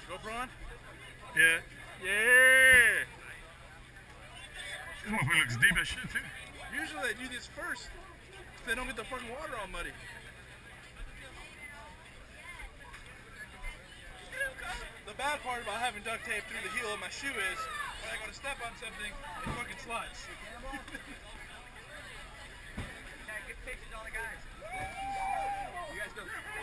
GoPro on? Yeah. Yeah! This motherfucker looks deep as shit, too. Usually they do this first, so they don't get the fucking water all muddy. The bad part about having duct tape through the heel of my shoe is when I go to step on something, it fucking slides. Good pictures, all the guys. You guys go.